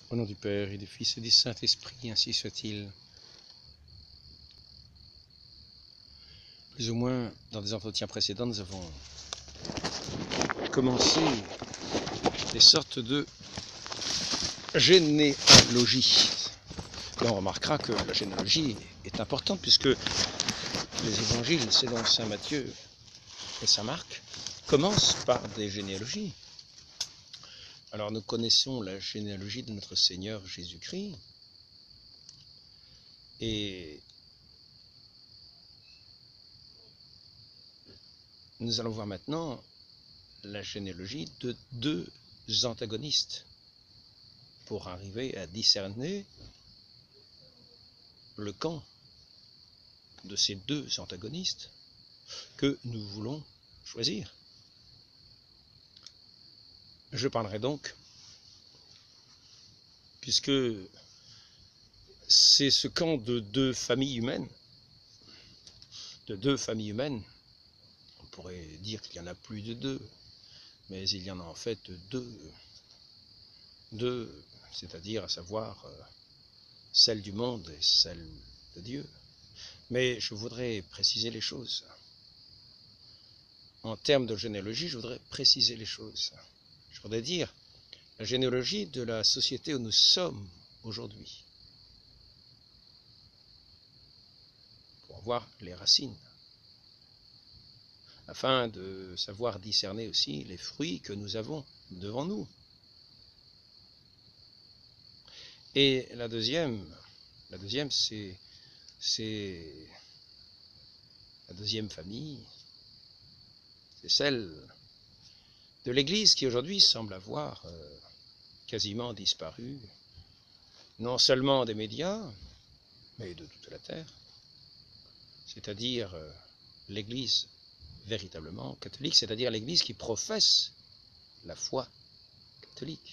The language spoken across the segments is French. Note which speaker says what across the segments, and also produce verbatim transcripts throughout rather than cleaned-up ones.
Speaker 1: Au nom du Père et du Fils et du Saint-Esprit, ainsi soit-il. Plus ou moins, dans des entretiens précédents, nous avons commencé des sortes de généalogie. Là, on remarquera que la généalogie est importante puisque les évangiles, selon saint Matthieu et saint Marc, commencent par des généalogies. Alors nous connaissons la généalogie de notre Seigneur Jésus-Christ et nous allons voir maintenant la généalogie de deux antagonistes pour arriver à discerner le camp de ces deux antagonistes que nous voulons choisir. Je parlerai donc, puisque c'est ce camp de deux familles humaines, de deux familles humaines, on pourrait dire qu'il y en a plus de deux, mais il y en a en fait deux, deux, c'est-à-dire à savoir celle du monde et celle de Dieu. Mais je voudrais préciser les choses. En termes de généalogie, je voudrais préciser les choses. Je voudrais dire la généalogie de la société où nous sommes aujourd'hui, pour voir les racines, afin de savoir discerner aussi les fruits que nous avons devant nous. Et la deuxième, la deuxième, c'est, c'est la deuxième famille, c'est celle de l'Église qui aujourd'hui semble avoir euh, quasiment disparu, non seulement des médias, mais de toute la terre, c'est-à-dire euh, l'Église véritablement catholique, c'est-à-dire l'Église qui professe la foi catholique.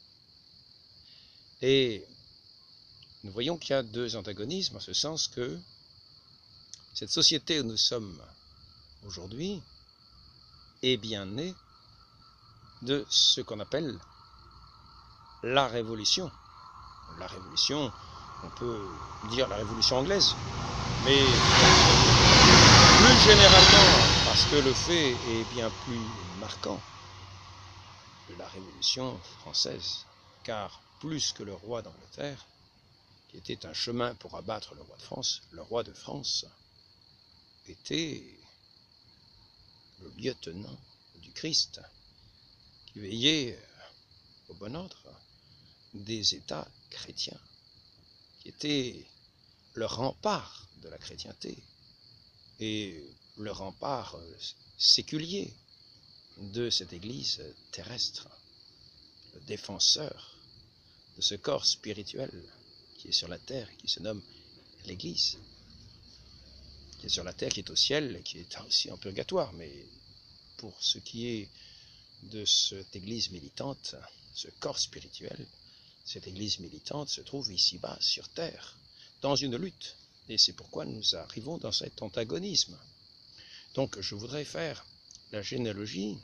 Speaker 1: Et nous voyons qu'il y a deux antagonismes, en ce sens que cette société où nous sommes aujourd'hui est bien née de ce qu'on appelle la Révolution. La Révolution, on peut dire la Révolution anglaise, mais plus généralement, parce que le fait est bien plus marquant, la Révolution française, car plus que le roi d'Angleterre, qui était un chemin pour abattre le roi de France, le roi de France était le lieutenant du Christ, qui veillait au bon ordre des États chrétiens, qui était le rempart de la chrétienté et le rempart séculier de cette Église terrestre, le défenseur de ce corps spirituel qui est sur la terre, qui se nomme l'Église, qui est sur la terre, qui est au ciel, et qui est aussi en purgatoire. Mais pour ce qui est de cette Église militante, ce corps spirituel, cette Église militante se trouve ici-bas sur terre, dans une lutte. Et c'est pourquoi nous arrivons dans cet antagonisme. Donc je voudrais faire la généalogie,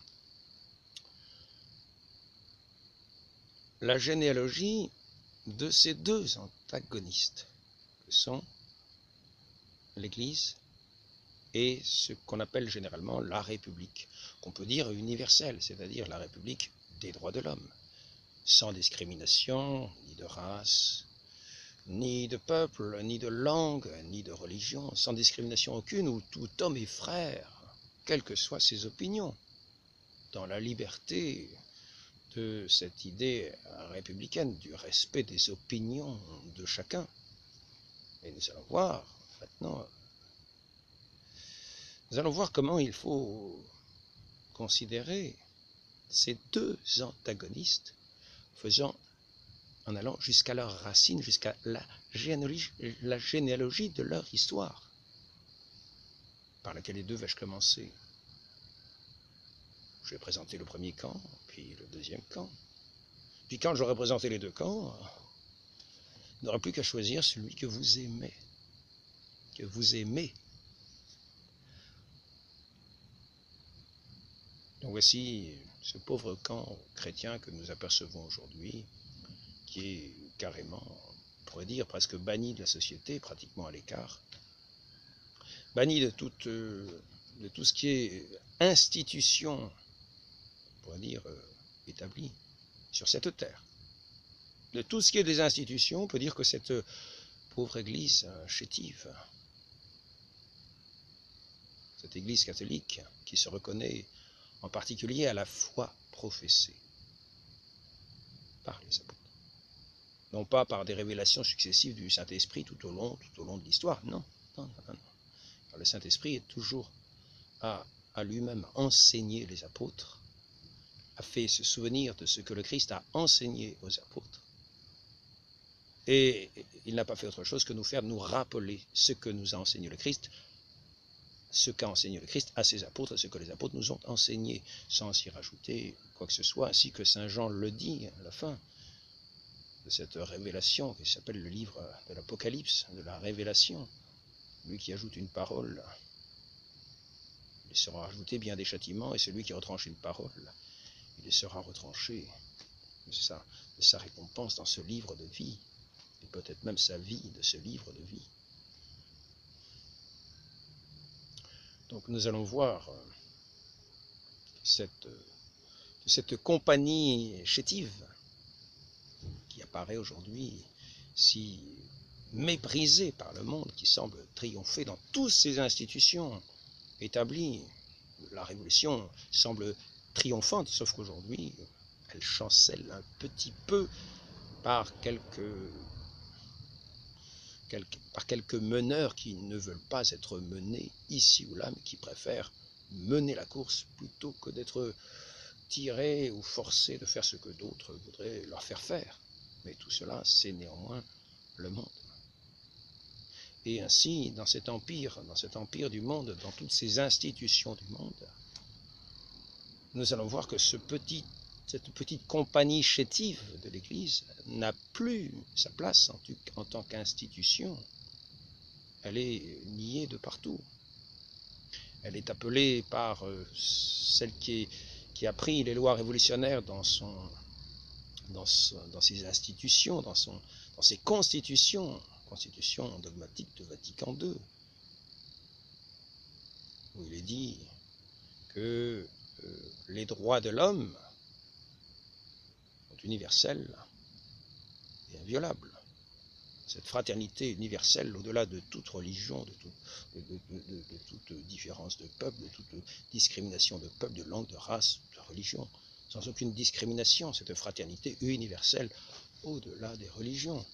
Speaker 1: la généalogie de ces deux antagonistes, que sont l'Église et ce qu'on appelle généralement la République, qu'on peut dire universelle, c'est-à-dire la République des droits de l'homme, sans discrimination, ni de race, ni de peuple, ni de langue, ni de religion, sans discrimination aucune, où tout homme est frère, quelles que soient ses opinions, dans la liberté de cette idée républicaine, du respect des opinions de chacun. Et nous allons voir maintenant, nous allons voir comment il faut considérer ces deux antagonistes, faisant, en allant jusqu'à leurs racines, jusqu'à la généalogie, la généalogie de leur histoire. Par laquelle les deux vais-je commencer? Je vais présenter le premier camp, puis le deuxième camp. Puis quand j'aurai présenté les deux camps, il n'y aura plus qu'à choisir celui que vous aimez. Que vous aimez. Donc voici ce pauvre camp chrétien que nous apercevons aujourd'hui, qui est carrément, on pourrait dire, presque banni de la société, pratiquement à l'écart, banni de, toute, de tout ce qui est institution, on pourrait dire, établie sur cette terre. De tout ce qui est des institutions, on peut dire que cette pauvre église chétive, cette église catholique qui se reconnaît en particulier à la foi professée par les apôtres, non pas par des révélations successives du Saint-Esprit tout au long, tout au long de l'histoire, non, non, non, non. Car le Saint-Esprit est toujours à, à lui-même enseigné les apôtres, a fait se souvenir de ce que le Christ a enseigné aux apôtres, et il n'a pas fait autre chose que nous faire nous rappeler ce que nous a enseigné le Christ, ce qu'a enseigné le Christ à ses apôtres, ce que les apôtres nous ont enseigné, sans y rajouter quoi que ce soit, ainsi que saint Jean le dit à la fin de cette révélation qui s'appelle le livre de l'Apocalypse, de la révélation. Lui qui ajoute une parole, il sera ajouté bien des châtiments, et celui qui retranche une parole, il sera retranché de sa, de sa récompense dans ce livre de vie, et peut-être même sa vie de ce livre de vie. Donc nous allons voir cette, cette compagnie chétive qui apparaît aujourd'hui si méprisée par le monde, qui semble triompher dans toutes ces institutions établies. La Révolution semble triomphante, sauf qu'aujourd'hui, elle chancelle un petit peu par quelques, quelques, par quelques meneurs qui ne veulent pas être menés ici ou là, mais qui préfèrent mener la course plutôt que d'être tirés ou forcés de faire ce que d'autres voudraient leur faire faire. Mais tout cela, c'est néanmoins le monde. Et ainsi, dans cet empire, dans cet empire du monde, dans toutes ces institutions du monde, nous allons voir que ce petit, cette petite compagnie chétive de l'Église n'a plus sa place en, en tant qu'institution. Elle est niée de partout. Elle est appelée par euh, celle qui, est, qui a pris les lois révolutionnaires dans, son, dans, son, dans ses institutions, dans, son, dans ses constitutions, constitution dogmatique de Vatican deux, où il est dit que euh, les droits de l'homme sont universels et inviolables. Cette fraternité universelle, au-delà de toute religion, de, tout, de, de, de, de toute différence de peuple, de toute discrimination de peuple, de langue, de race, de religion, sans aucune discrimination, cette fraternité universelle au-delà des religions.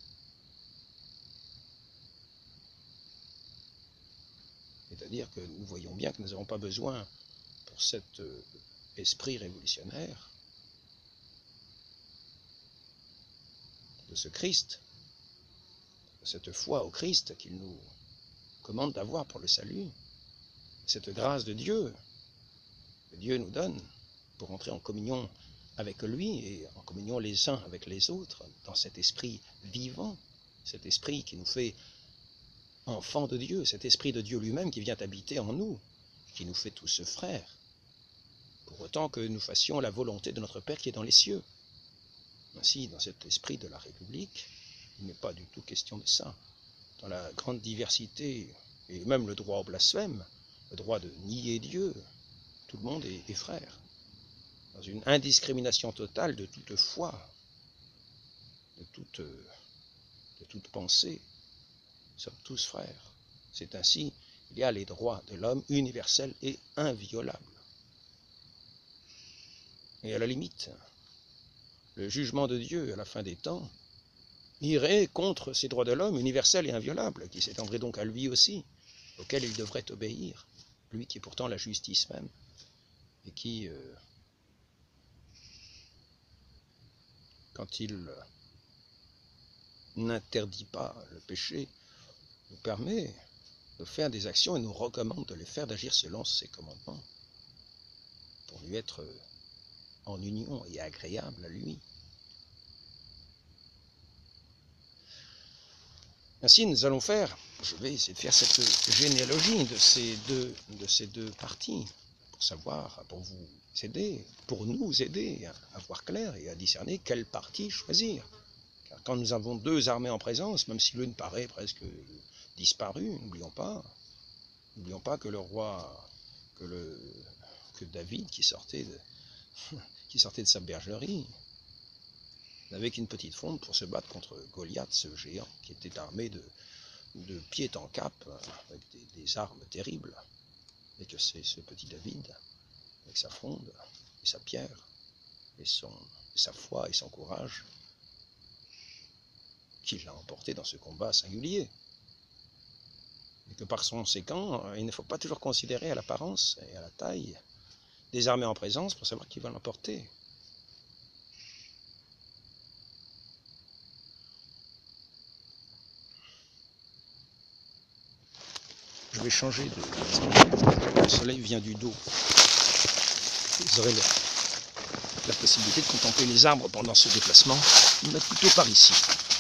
Speaker 1: C'est-à-dire que nous voyons bien que nous n'avons pas besoin, pour cet euh, esprit révolutionnaire, de ce Christ, de cette foi au Christ qu'il nous commande d'avoir pour le salut, cette grâce de Dieu que Dieu nous donne pour entrer en communion avec lui et en communion les uns avec les autres, dans cet esprit vivant, cet esprit qui nous fait enfants de Dieu, cet esprit de Dieu lui-même qui vient habiter en nous, qui nous fait tous frères, pour autant que nous fassions la volonté de notre Père qui est dans les cieux. Ainsi, dans cet esprit de la République, il n'est pas du tout question de ça. Dans la grande diversité, et même le droit au blasphème, le droit de nier Dieu, tout le monde est, est frère. Dans une indiscrimination totale de toute foi, de toute, de toute pensée, nous sommes tous frères. C'est ainsi, il y a les droits de l'homme universels et inviolables. Et à la limite, le jugement de Dieu à la fin des temps irait contre ces droits de l'homme universels et inviolables, qui s'étendraient donc à lui aussi, auquel il devrait obéir, lui qui est pourtant la justice même, et qui, euh, quand il euh, n'interdit pas le péché, nous permet de faire des actions et nous recommande de les faire, d'agir selon ses commandements, pour lui être en union et agréable à lui. Ainsi, nous allons faire, je vais essayer de faire cette généalogie de ces deux, de ces deux parties, pour savoir, pour vous aider, pour nous aider à voir clair et à discerner quelle partie choisir, Car quand nous avons deux armées en présence, même si l'une paraît presque disparue, n'oublions pas, n'oublions pas que le roi, que, le, que David qui sortait, de, qui sortait de sa bergerie, n'avait qu'une petite fronde pour se battre contre Goliath, ce géant, qui était armé de, de pied en cap, avec des, des armes terribles, et que c'est ce petit David, avec sa fronde, et sa pierre, et, son, et sa foi, et son courage, qui l'a emporté dans ce combat singulier. Et que par conséquent, il ne faut pas toujours considérer à l'apparence et à la taille des armées en présence pour savoir qui va l'emporter. Je vais changer de... Le soleil vient du dos. Vous aurez la, la possibilité de contempler les arbres pendant ce déplacement. Je vais me mettre plutôt par ici.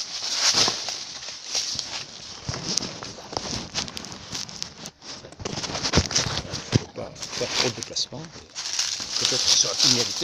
Speaker 1: Il ne faut pas faire trop de déplacements. Peut-être que ça sera tout mérité.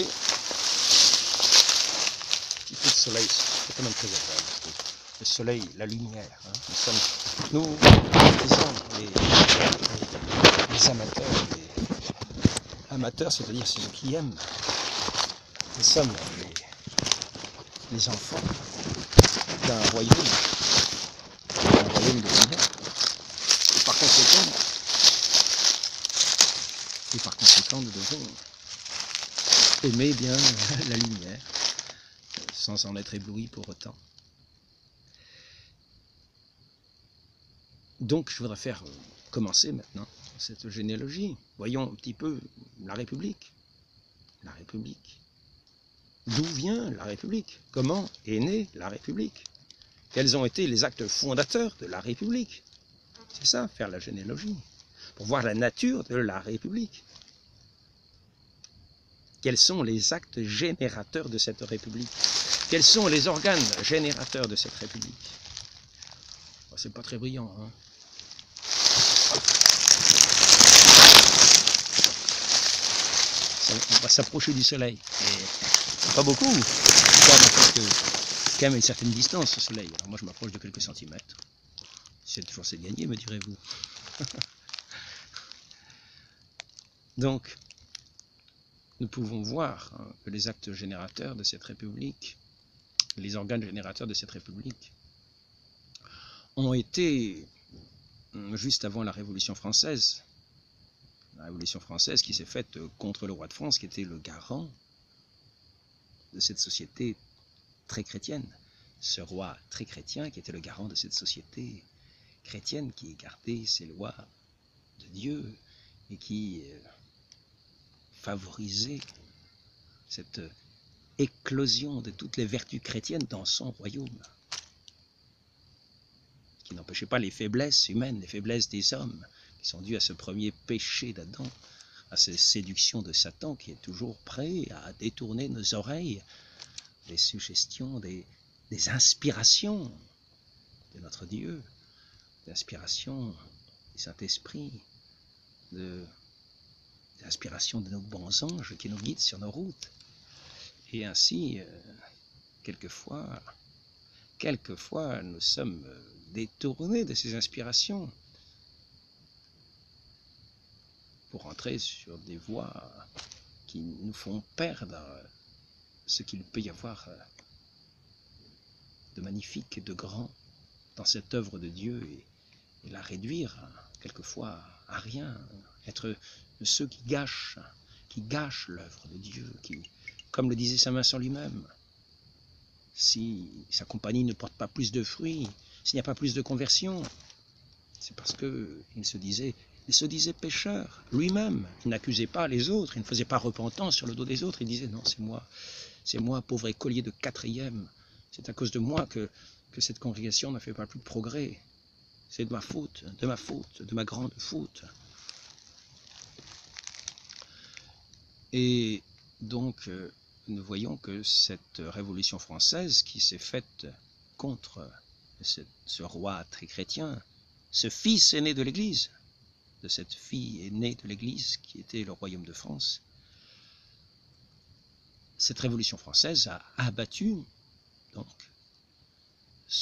Speaker 1: Il fait le soleil, c'est quand même très agréable. Le soleil, la lumière. Hein. Nous sommes, nous, les hommes, les, les, les amateurs, les amateurs, c'est-à-dire ceux qui aiment. Nous sommes les, les enfants d'un royaume, d'un royaume de lumière. Et par conséquent, et par conséquent, nous devons aimer bien la lumière, sans en être ébloui pour autant. Donc je voudrais faire commencer maintenant cette généalogie. Voyons un petit peu la République. La République. D'où vient la République? Comment est née la République? Quels ont été les actes fondateurs de la République? C'est ça, faire la généalogie. Pour voir la nature de la République. Quels sont les actes générateurs de cette République? Quels sont les organes générateurs de cette République? Oh, c'est pas très brillant, hein? On va s'approcher du soleil. Et pas beaucoup. Quand même à une certaine distance, au soleil. Alors moi, je m'approche de quelques centimètres. C'est toujours c'est gagné, me direz-vous. Donc, nous pouvons voir hein, que les actes générateurs de cette République, les organes générateurs de cette République, ont été juste avant la Révolution française. La Révolution française qui s'est faite contre le roi de France, qui était le garant de cette société très chrétienne. Ce roi très chrétien qui était le garant de cette société chrétienne qui gardait ses lois de Dieu et qui favorisait cette éclosion de toutes les vertus chrétiennes dans son royaume, qui n'empêchait pas les faiblesses humaines, les faiblesses des hommes, qui sont dues à ce premier péché d'Adam, à cette séduction de Satan qui est toujours prêt à détourner nos oreilles des suggestions, des, des inspirations de notre Dieu, des inspirations du Saint-Esprit, de, des inspirations de nos bons anges qui nous guident sur nos routes. Et ainsi, euh, quelquefois, quelquefois, nous sommes détournés de ces inspirations pour entrer sur des voies qui nous font perdre ce qu'il peut y avoir de magnifique et de grand dans cette œuvre de Dieu et, et la réduire quelquefois à rien, être ceux qui gâchent, qui gâchent l'œuvre de Dieu, qui, comme le disait saint Vincent lui-même, si sa compagnie ne porte pas plus de fruits, s'il n'y a pas plus de conversion, c'est parce qu'il se disait, il se disait pécheur lui-même. Il n'accusait pas les autres, il ne faisait pas repentance sur le dos des autres. Il disait non, c'est moi, c'est moi, pauvre écolier de quatrième. C'est à cause de moi que, que cette congrégation n'a fait pas plus de progrès. C'est de ma faute, de ma faute, de ma grande faute. Et donc, nous voyons que cette Révolution française qui s'est faite contre ce, ce roi très chrétien, ce fils aîné de l'Église, de cette fille aînée de l'Église qui était le royaume de France, cette Révolution française a abattu donc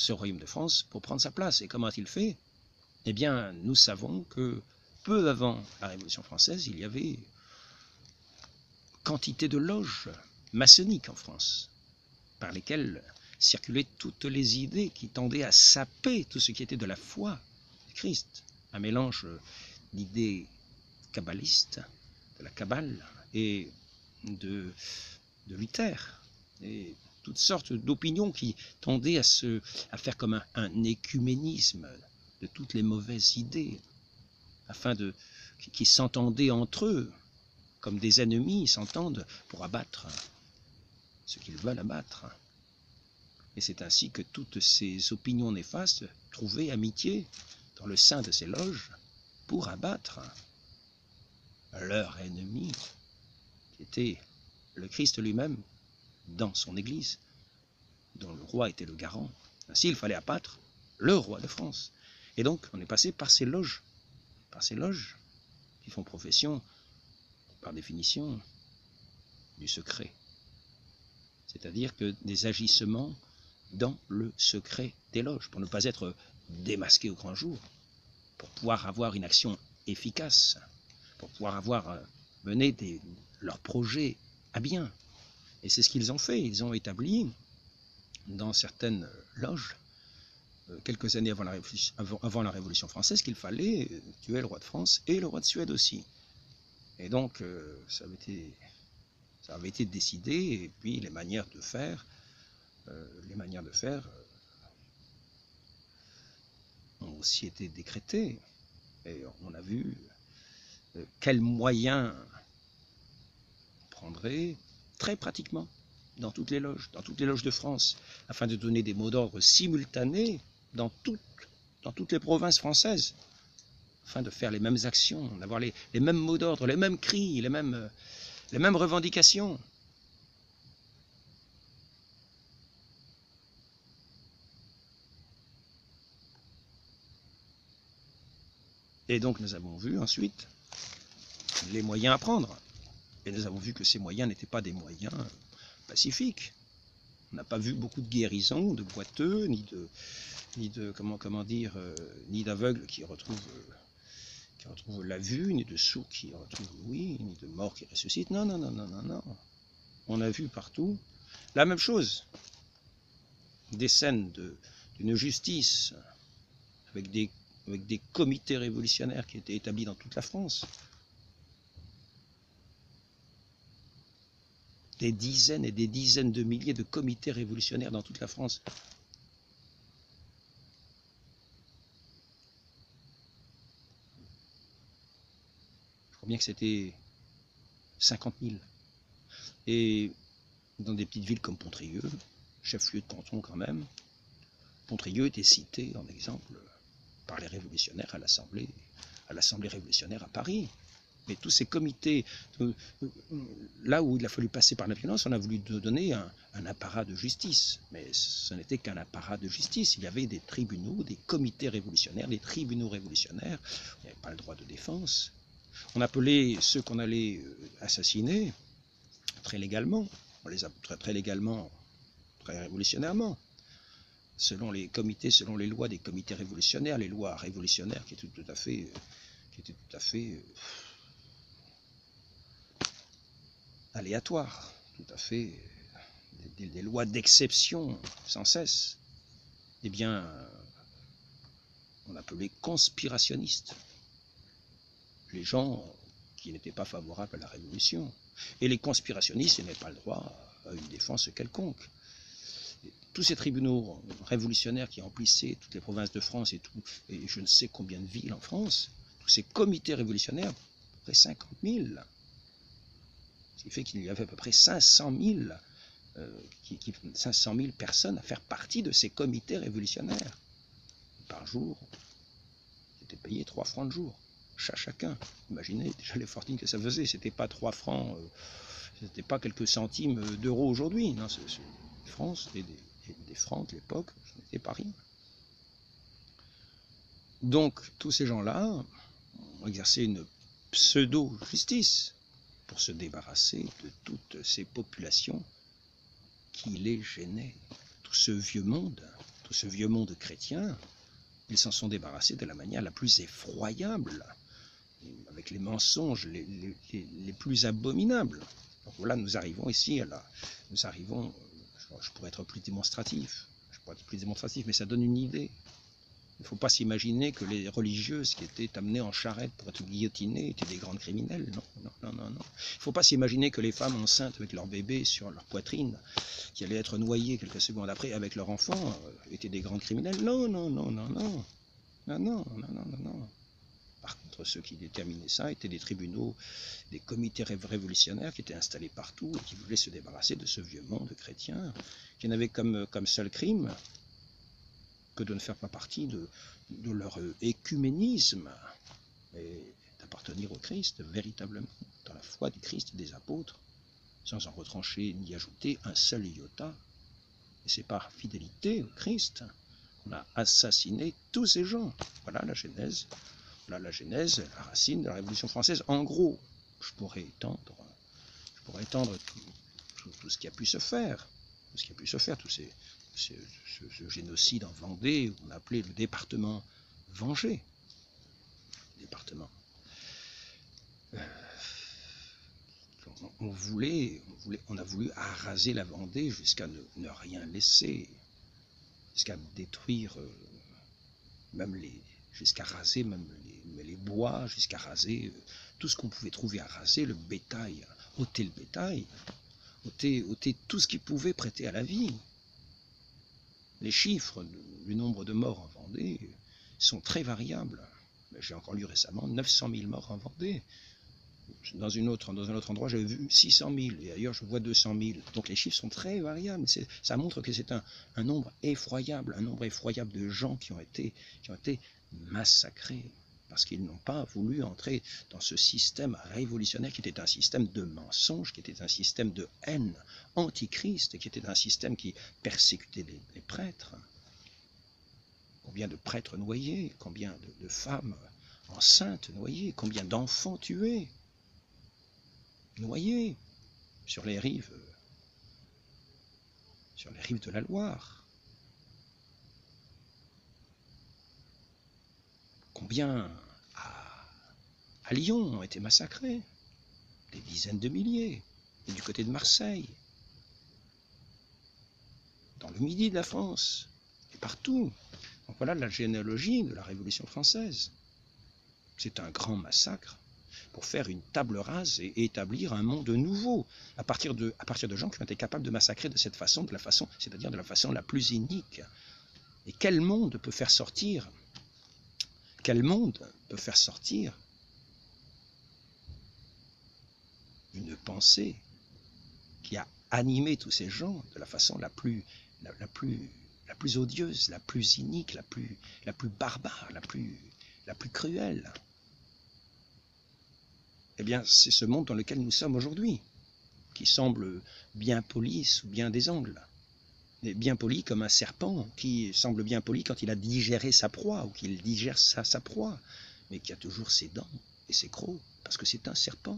Speaker 1: ce royaume de France pour prendre sa place. Et comment a-t-il fait? Eh bien, nous savons que peu avant la Révolution française, il y avait quantité de loges maçonniques en France, par lesquelles circulaient toutes les idées qui tendaient à saper tout ce qui était de la foi du Christ. Un mélange d'idées kabbalistes, de la Kabbale et de, de Luther, et toutes sortes d'opinions qui tendaient à, se, à faire comme un, un écuménisme de toutes les mauvaises idées, afin de qui, qui s'entendaient entre eux, comme des ennemis s'entendent pour abattre ce qu'ils veulent abattre. Et c'est ainsi que toutes ces opinions néfastes trouvaient amitié dans le sein de ces loges pour abattre leur ennemi, qui était le Christ lui-même dans son Église, dont le roi était le garant. Ainsi, il fallait abattre le roi de France. Et donc, on est passé par ces loges, par ces loges qui font profession, par définition, du secret. C'est-à-dire que des agissements dans le secret des loges, pour ne pas être démasqués au grand jour, pour pouvoir avoir une action efficace, pour pouvoir avoir mené des, leurs projets à bien. Et c'est ce qu'ils ont fait. Ils ont établi dans certaines loges, quelques années avant la, avant, avant la Révolution française, qu'il fallait tuer le roi de France et le roi de Suède aussi. Et donc, ça avait été, ça avait été décidé, et puis les manières de faire, euh, les manières de faire euh, ont aussi été décrétées. Et on a vu euh, quels moyens on prendrait très pratiquement dans toutes les loges, dans toutes les loges de France, afin de donner des mots d'ordre simultanés dans toutes, dans toutes les provinces françaises, afin de faire les mêmes actions, d'avoir les, les mêmes mots d'ordre, les mêmes cris, les mêmes, les mêmes revendications. Et donc nous avons vu ensuite les moyens à prendre. Et nous avons vu que ces moyens n'étaient pas des moyens pacifiques. On n'a pas vu beaucoup de guérisons, de boiteux, ni de, ni de comment, comment dire, euh, ni d'aveugles qui retrouvent, euh, qui retrouvent la vue, ni de sourds qui retrouvent l'ouïe, ni de morts qui ressuscitent. Non, non, non, non, non, non. On a vu partout la même chose. Des scènes de, d'une justice avec des, avec des comités révolutionnaires qui étaient établis dans toute la France. Des dizaines et des dizaines de milliers de comités révolutionnaires dans toute la France. Je crois bien que c'était cinquante mille. Et dans des petites villes comme Pontrieux, chef-lieu de canton quand même, Pontrieux était cité en exemple par les révolutionnaires à l'Assemblée, à l'Assemblée révolutionnaire à Paris. Mais tous ces comités, là où il a fallu passer par la violence, on a voulu donner un, un apparat de justice. Mais ce n'était qu'un apparat de justice. Il y avait des tribunaux, des comités révolutionnaires, des tribunaux révolutionnaires. Il n'y avait pas le droit de défense. On appelait ceux qu'on allait assassiner très légalement. On les a très, très légalement, très révolutionnairement. Selon les comités, selon les lois des comités révolutionnaires, les lois révolutionnaires qui étaient tout à fait... Qui étaient tout à fait aléatoires, tout à fait des, des lois d'exception sans cesse, eh bien, on appelait conspirationnistes les gens qui n'étaient pas favorables à la Révolution. Et les conspirationnistes n'avaient pas le droit à une défense quelconque. Et tous ces tribunaux révolutionnaires qui emplissaient toutes les provinces de France et, tout, et je ne sais combien de villes en France, tous ces comités révolutionnaires, à peu près cinquante mille, ce qui fait qu'il y avait à peu près cinq cent mille, euh, qui, qui, cinq cent mille personnes à faire partie de ces comités révolutionnaires. Par jour, c'était payé trois francs de jour, chacun. Imaginez déjà les fortunes que ça faisait. C'était pas trois francs, euh, c'était pas quelques centimes d'euros aujourd'hui. Non, c'est, c'est des francs, c'était des, des francs de l'époque, ce n'était pas rien. Donc, tous ces gens-là ont exercé une pseudo-justice pour se débarrasser de toutes ces populations qui les gênaient. Tout ce vieux monde, tout ce vieux monde chrétien, ils s'en sont débarrassés de la manière la plus effroyable, avec les mensonges les, les, les, les plus abominables. Donc voilà, nous arrivons ici à la... Nous arrivons... Je pourrais être plus démonstratif, je pourrais être plus démonstratif, mais ça donne une idée. Il ne faut pas s'imaginer que les religieuses qui étaient amenées en charrette pour être guillotinées étaient des grandes criminelles. Non, non, non, non, non. Il ne faut pas s'imaginer que les femmes enceintes avec leur bébé sur leur poitrine, qui allaient être noyées quelques secondes après avec leur enfant, étaient des grandes criminelles. Non, non, non, non, non. Non, non, non, non, non, non. Par contre, ceux qui déterminaient ça étaient des tribunaux, des comités révolutionnaires qui étaient installés partout et qui voulaient se débarrasser de ce vieux monde chrétien, qui n'avait comme, comme seul crime que de ne faire pas partie de, de leur écuménisme, et d'appartenir au Christ véritablement, dans la foi du Christ et des apôtres, sans en retrancher ni ajouter un seul iota. Et c'est par fidélité au Christ qu'on a assassiné tous ces gens. Voilà la genèse, voilà la genèse, la racine de la Révolution française. En gros, je pourrais étendre, je pourrais étendre tout, tout, tout ce qui a pu se faire, tout ce qui a pu se faire, tous ces Ce, ce, ce génocide en Vendée, on appelait le département vengé. Département. Euh, on, on, voulait, on, voulait, on a voulu araser la Vendée jusqu'à ne, ne rien laisser, jusqu'à détruire, euh, même les, jusqu'à raser même les, les bois, jusqu'à raser euh, tout ce qu'on pouvait trouver à raser, le bétail, ôter le bétail, ôter, ôter tout ce qui pouvait prêter à la vie. Les chiffres du nombre de morts en Vendée sont très variables. J'ai encore lu récemment neuf cent mille morts en Vendée. Dans, une autre, dans un autre endroit, j'avais vu six cent mille, et ailleurs, je vois deux cent mille. Donc les chiffres sont très variables. Ça montre que c'est un, un nombre effroyable, un nombre effroyable de gens qui ont été, qui ont été massacrés, parce qu'ils n'ont pas voulu entrer dans ce système révolutionnaire qui était un système de mensonges, qui était un système de haine antichrist, qui était un système qui persécutait les, les prêtres. Combien de prêtres noyés, combien de, de femmes enceintes noyées, combien d'enfants tués, noyés sur les rives, sur les rives de la Loire. Combien à, à Lyon ont été massacrés, des dizaines de milliers, et du côté de Marseille, dans le midi de la France, et partout. Donc voilà la généalogie de la Révolution française. C'est un grand massacre pour faire une table rase et établir un monde nouveau, à partir de, à partir de gens qui ont été capables de massacrer de cette façon, de la façon, c'est-à-dire de la façon la plus inique. Et quel monde peut faire sortir, quel monde peut faire sortir une pensée qui a animé tous ces gens de la façon la plus, la, la plus, la plus odieuse, la plus inique, la plus, la plus barbare, la plus, la plus cruelle. Eh bien, c'est ce monde dans lequel nous sommes aujourd'hui, qui semble bien poli sous bien des angles. Mais bien poli comme un serpent, qui semble bien poli quand il a digéré sa proie, ou qu'il digère sa, sa proie, mais qui a toujours ses dents et ses crocs, parce que c'est un serpent.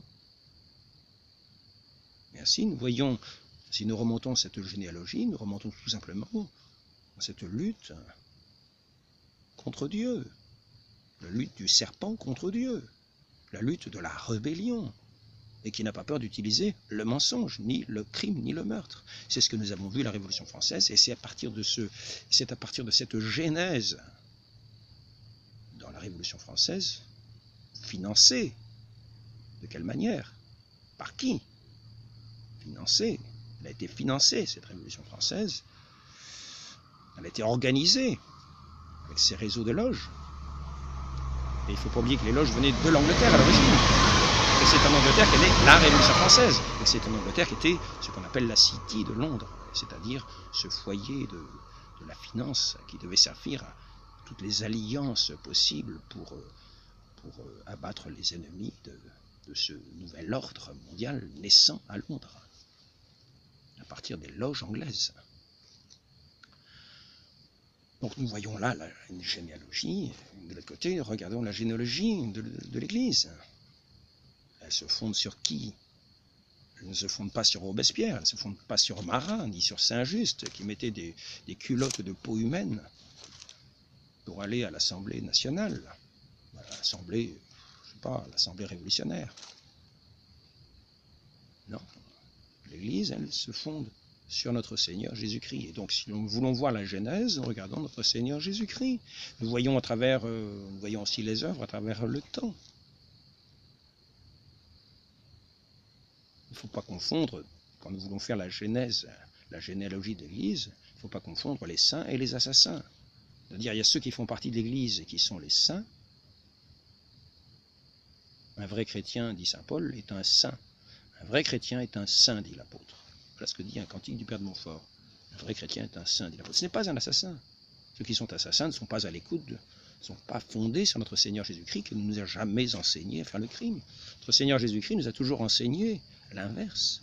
Speaker 1: Et ainsi, nous voyons, si nous remontons cette généalogie, nous remontons tout simplement à cette lutte contre Dieu, la lutte du serpent contre Dieu, la lutte de la rébellion, et qui n'a pas peur d'utiliser le mensonge, ni le crime, ni le meurtre. C'est ce que nous avons vu à la Révolution française, et c'est à partir de ce, c'est à partir de cette genèse dans la Révolution française, financée. De quelle manière? Par qui? Financée. Elle a été financée, cette Révolution française. Elle a été organisée avec ses réseaux de loges. Et il ne faut pas oublier que les loges venaient de l'Angleterre à l'origine. Et c'est en Angleterre qu'est née la Révolution française. Et c'est en Angleterre qu'était ce qu'on appelle la City de Londres, c'est-à-dire ce foyer de, de la finance qui devait servir à toutes les alliances possibles pour, pour abattre les ennemis de, de ce nouvel ordre mondial naissant à Londres, à partir des loges anglaises. Donc nous voyons là la, une généalogie, de l'autre côté, regardons la généalogie de, de l'Église. Elle se fonde sur qui? elles ne se fondent pas sur Robespierre, elles ne se fondent pas sur Marat, ni sur Saint-Just, qui mettait des, des culottes de peau humaine pour aller à l'Assemblée nationale, à l'Assemblée, je sais pas, l'Assemblée révolutionnaire. Non, l'Église, elle se fonde sur notre Seigneur Jésus-Christ. Et donc, si nous voulons voir la Genèse, nous regardons notre Seigneur Jésus-Christ. Nous voyons à travers, euh, nous voyons aussi les œuvres à travers le temps. Il ne faut pas confondre, quand nous voulons faire la Genèse, la généalogie de l'Église, il ne faut pas confondre les saints et les assassins. C'est-à-dire, il y a ceux qui font partie de l'Église et qui sont les saints. Un vrai chrétien, dit saint Paul, est un saint. Un vrai chrétien est un saint, dit l'apôtre. Voilà ce que dit un cantique du Père de Montfort. Un vrai chrétien est un saint, dit l'apôtre. Ce n'est pas un assassin. Ceux qui sont assassins ne sont pas à l'écoute, ne sont pas fondés sur notre Seigneur Jésus-Christ, qui ne nous a jamais enseigné à faire le crime. Notre Seigneur Jésus-Christ nous a toujours enseigné l'inverse.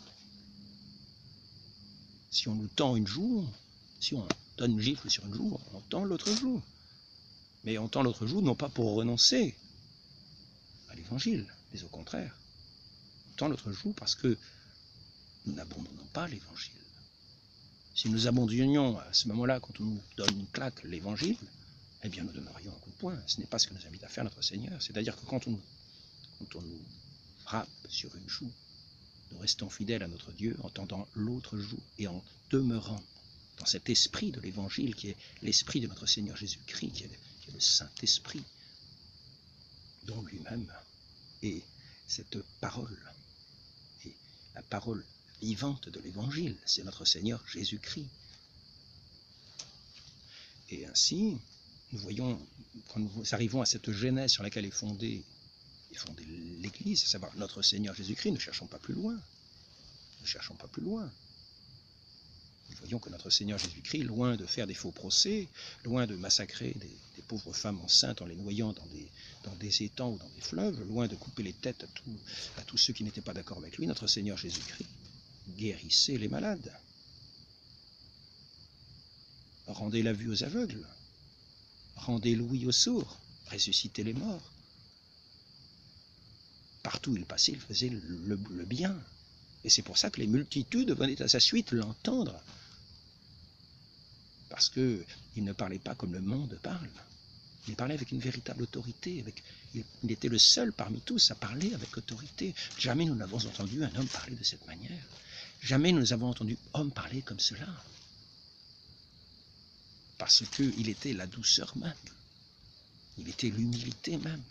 Speaker 1: Si on nous tend une joue, si on donne une gifle sur une joue, on tend l'autre joue. Mais on tend l'autre joue non pas pour renoncer à l'Évangile, mais au contraire. On tend l'autre joue parce que nous n'abandonnons pas l'Évangile. Si nous abandonnions à ce moment-là, quand on nous donne une claque, l'Évangile, eh bien nous donnerions un coup de poing. Ce n'est pas ce que nous invite à faire notre Seigneur. C'est-à-dire que quand on, quand on nous frappe sur une joue, nous restons fidèles à notre Dieu en tendant l'autre joue et en demeurant dans cet esprit de l'Évangile qui est l'esprit de notre Seigneur Jésus-Christ, qui est le, qui est le Saint-Esprit, dont lui-même est cette parole. Et la parole vivante de l'Évangile, c'est notre Seigneur Jésus-Christ. Et ainsi, nous voyons, quand nous arrivons à cette genèse sur laquelle est fondée, est fondée l'Église, à savoir notre Seigneur Jésus-Christ, ne cherchons pas plus loin. Ne cherchons pas plus loin. Nous voyons que notre Seigneur Jésus-Christ, loin de faire des faux procès, loin de massacrer des, des pauvres femmes enceintes en les noyant dans des, dans des étangs ou dans des fleuves, loin de couper les têtes à, tout, à tous ceux qui n'étaient pas d'accord avec lui, notre Seigneur Jésus-Christ guérissez les malades, rendez la vue aux aveugles, rendez l'ouïe aux sourds, ressuscitez les morts. Partout où il passait, il faisait le, le, le bien. Et c'est pour ça que les multitudes venaient à sa suite l'entendre. Parce qu'il ne parlait pas comme le monde parle. Il parlait avec une véritable autorité. Avec, il, il était le seul parmi tous à parler avec autorité. Jamais nous n'avons entendu un homme parler de cette manière. Jamais nous avons entendu homme parler comme cela. Parce qu'il était la douceur même. Il était l'humilité même.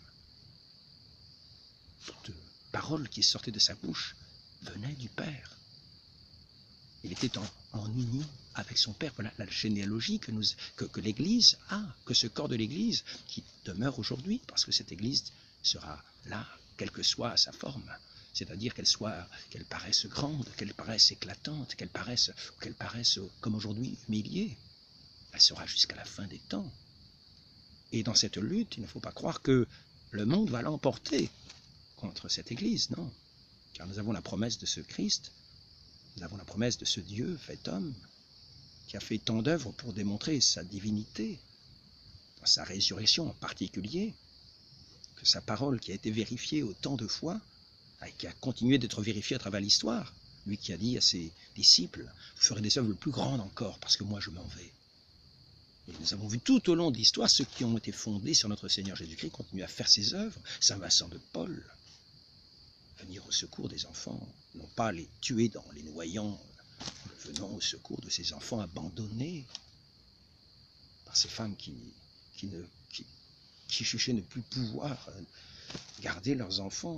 Speaker 1: Toute parole qui sortait de sa bouche venait du Père. Il était en, en union avec son Père. Voilà la généalogie que, nous, que, que l'Église a, que ce corps de l'Église qui demeure aujourd'hui, parce que cette Église sera là, quelle que soit sa forme. C'est-à-dire qu'elle soit, qu'elle paraisse grande, qu'elle paraisse éclatante, qu'elle paraisse, qu'elle paraisse comme aujourd'hui humiliée. Elle sera jusqu'à la fin des temps. Et dans cette lutte, il ne faut pas croire que le monde va l'emporter contre cette Église, non. Car nous avons la promesse de ce Christ, nous avons la promesse de ce Dieu fait homme, qui a fait tant d'œuvres pour démontrer sa divinité, sa résurrection en particulier, que sa parole qui a été vérifiée autant de fois, et qui a continué d'être vérifiée à travers l'histoire, lui qui a dit à ses disciples, vous ferez des œuvres plus grandes encore, parce que moi je m'en vais. Et nous avons vu tout au long de l'histoire, ceux qui ont été fondés sur notre Seigneur Jésus-Christ continuent à faire ses œuvres. Saint Vincent de Paul, venir au secours des enfants, non pas les tuer dans les noyants, venant au secours de ces enfants abandonnés par ces femmes qui, qui, ne, qui, qui cherchaient ne plus pouvoir garder leurs enfants,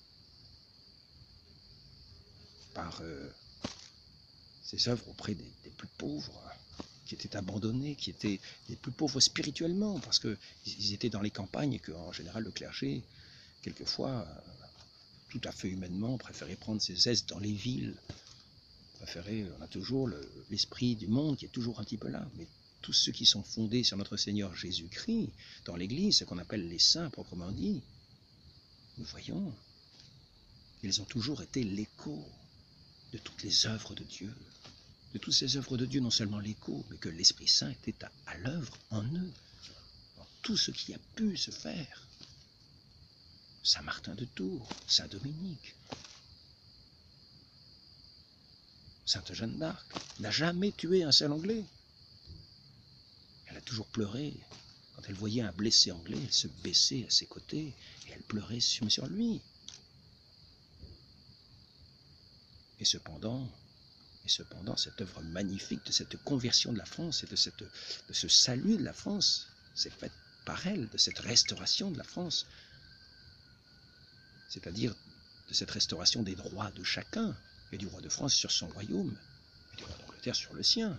Speaker 1: par euh, ces œuvres auprès des, des plus pauvres, qui étaient abandonnés, qui étaient les plus pauvres spirituellement, parce qu'ils étaient dans les campagnes et qu'en général le clergé, quelquefois, tout à fait humainement, préférait prendre ses aises dans les villes, préférait, on a toujours l'esprit le, du monde qui est toujours un petit peu là, mais tous ceux qui sont fondés sur notre Seigneur Jésus-Christ, dans l'Église, ce qu'on appelle les saints proprement dit, nous voyons qu'ils ont toujours été l'écho de toutes les œuvres de Dieu, de toutes ces œuvres de Dieu, non seulement l'écho, mais que l'Esprit Saint était à, à l'œuvre en eux, dans tout ce qui a pu se faire. Saint Martin de Tours, Saint Dominique, Sainte Jeanne d'Arc, n'a jamais tué un seul Anglais. Elle a toujours pleuré. Quand elle voyait un blessé anglais, elle se baissait à ses côtés et elle pleurait sur lui. Et cependant, et cependant, cette œuvre magnifique de cette conversion de la France et de, cette, de ce salut de la France, c'est fait par elle, de cette restauration de la France, c'est-à-dire de cette restauration des droits de chacun, et du roi de France sur son royaume, et du roi d'Angleterre sur le sien.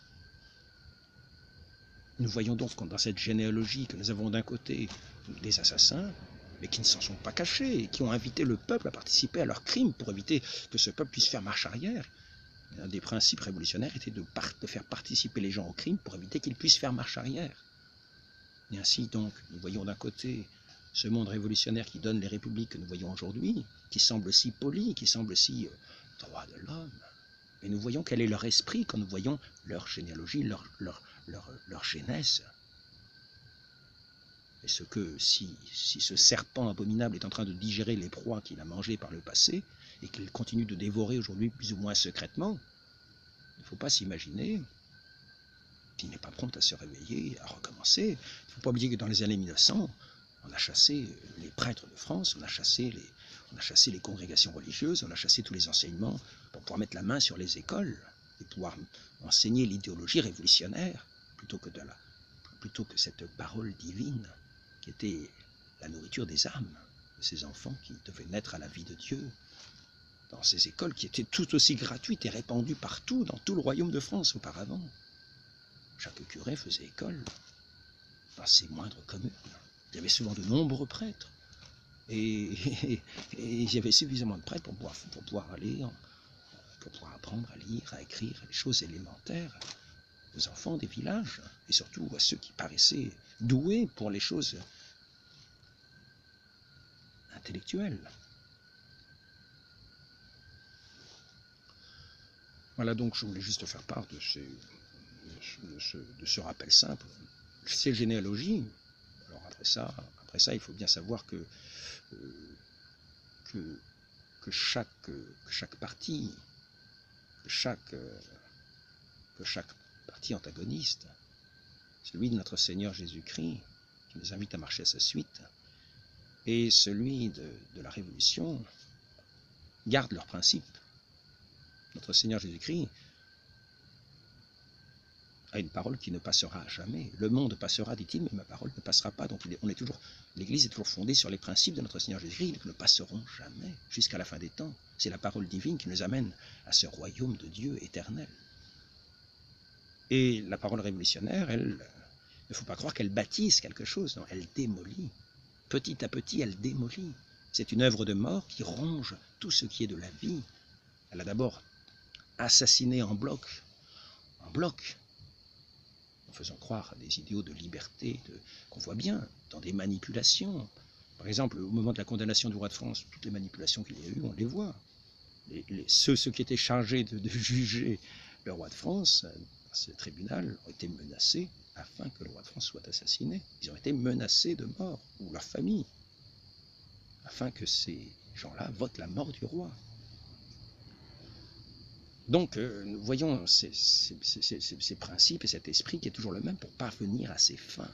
Speaker 1: Nous voyons donc dans cette généalogie que nous avons d'un côté des assassins, mais qui ne s'en sont pas cachés, et qui ont invité le peuple à participer à leurs crimes pour éviter que ce peuple puisse faire marche arrière. Un des principes révolutionnaires était de, de faire participer les gens au crime pour éviter qu'ils puissent faire marche arrière. Et ainsi donc, nous voyons d'un côté ce monde révolutionnaire qui donne les républiques que nous voyons aujourd'hui, qui semble si poli, qui semble si euh, droit de l'homme. Et nous voyons quel est leur esprit quand nous voyons leur généalogie, leur, leur, leur, leur genèse. Et ce que, si, si ce serpent abominable est en train de digérer les proies qu'il a mangées par le passé, et qu'il continue de dévorer aujourd'hui plus ou moins secrètement, il ne faut pas s'imaginer qu'il n'est pas prompt à se réveiller, à recommencer. Il ne faut pas oublier que dans les années mille neuf cents, on a chassé les prêtres de France, on a chassé les, on a chassé les congrégations religieuses, on a chassé tous les enseignements pour pouvoir mettre la main sur les écoles et pouvoir enseigner l'idéologie révolutionnaire plutôt que, de la, plutôt que cette parole divine qui était la nourriture des âmes de ces enfants qui devaient naître à la vie de Dieu dans ces écoles qui étaient tout aussi gratuites et répandues partout dans tout le royaume de France auparavant. Chaque curé faisait école dans ses moindres communes. Il y avait souvent de nombreux prêtres. Et, et, et il y avait suffisamment de prêtres pour pouvoir, pour pouvoir aller, en, pour pouvoir apprendre à lire, à écrire, les choses élémentaires aux enfants des villages, et surtout à ceux qui paraissaient doués pour les choses intellectuelles. Voilà, donc je voulais juste faire part de, ces, de, ce, de ce rappel simple. Ces généalogies, alors après ça, après ça, il faut bien savoir que, euh, que, que, chaque, que chaque partie, que chaque, euh, que chaque partie antagoniste, celui de notre Seigneur Jésus-Christ, qui nous invite à marcher à sa suite, et celui de, de la Révolution, gardent leurs principes. Notre Seigneur Jésus-Christ a une parole qui ne passera jamais. Le monde passera, dit-il, mais ma parole ne passera pas. Donc on est toujours, l'Église est toujours fondée sur les principes de notre Seigneur Jésus-Christ qui ne passeront jamais jusqu'à la fin des temps. C'est la parole divine qui nous amène à ce royaume de Dieu éternel. Et la parole révolutionnaire, elle, il ne faut pas croire qu'elle bâtisse quelque chose, non, elle démolit. Petit à petit, elle démolit. C'est une œuvre de mort qui ronge tout ce qui est de la vie. Elle a d'abord assassiné en bloc, en bloc, en faisant croire à des idéaux de liberté de, qu'on voit bien dans des manipulations. Par exemple, au moment de la condamnation du roi de France, toutes les manipulations qu'il y a eu, on les voit. Les, les, ceux, ceux qui étaient chargés de, de juger le roi de France, dans ce tribunal, ont été menacés afin que le roi de France soit assassiné. Ils ont été menacés de mort, ou leur famille, afin que ces gens-là votent la mort du roi. Donc, euh, nous voyons ces, ces, ces, ces, ces principes et cet esprit qui est toujours le même pour parvenir à ces fins,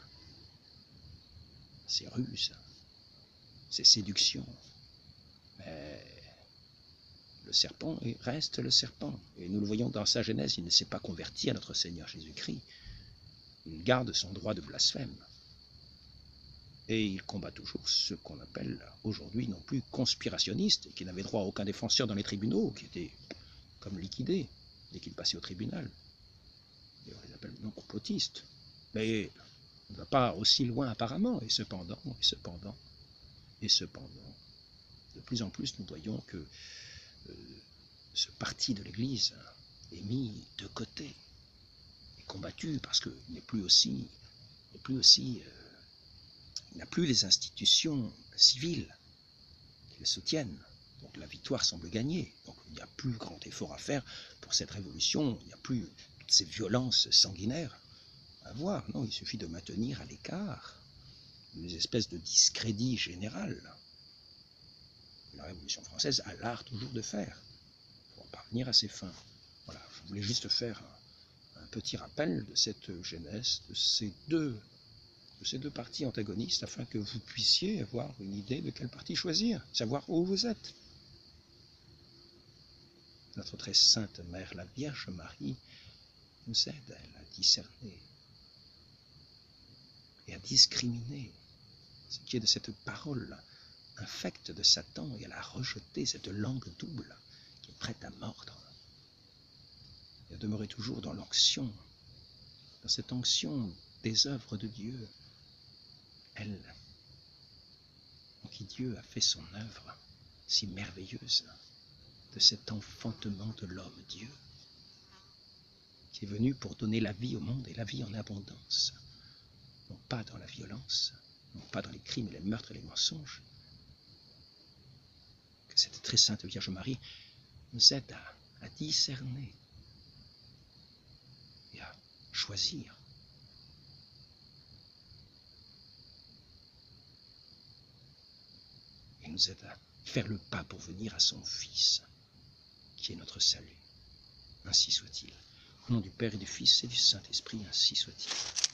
Speaker 1: ces ruses, ces séductions. Mais le serpent reste le serpent. Et nous le voyons dans sa genèse, il ne s'est pas converti à notre Seigneur Jésus-Christ. Il garde son droit de blasphème. Et il combat toujours ce qu'on appelle aujourd'hui non plus conspirationnistes, qui n'avaient droit à aucun défenseur dans les tribunaux, qui étaient comme liquidés dès qu'ils passaient au tribunal. Et on les appelle non complotistes. Mais on ne va pas aussi loin apparemment, et cependant, et cependant, et cependant, de plus en plus nous voyons que euh, ce parti de l'Église est mis de côté, est combattu parce qu'il n'est plus aussi, n'est plus aussi euh, il n'a plus les institutions civiles qui le soutiennent. Donc la victoire semble gagnée. Donc il n'y a plus grand effort à faire pour cette révolution. Il n'y a plus toutes ces violences sanguinaires à voir. Non, il suffit de maintenir à l'écart une espèce de discrédit général que la Révolution française a l'art toujours de faire pour parvenir à ses fins. je voulais juste faire un, un petit rappel de cette genèse, de ces deux, de ces deux parties antagonistes, afin que vous puissiez avoir une idée de quelle partie choisir, savoir où vous êtes. Notre très sainte Mère, la Vierge Marie, nous aide, elle, à discerner et à discriminer ce qui est de cette parole infecte de Satan et à la rejeter, cette langue double qui est prête à mordre. Et à demeurer toujours dans l'onction, dans cette onction des œuvres de Dieu, elle, en qui Dieu a fait son œuvre si merveilleuse, de cet enfantement de l'homme Dieu, qui est venu pour donner la vie au monde et la vie en abondance, non pas dans la violence, non pas dans les crimes, les meurtres et les mensonges. Que cette très sainte Vierge Marie nous aide à, à discerner et à choisir. Et nous aide à faire le pas pour venir à son Fils, qui est notre salut. Ainsi soit-il. Au nom du Père et du Fils et du Saint-Esprit, ainsi soit-il.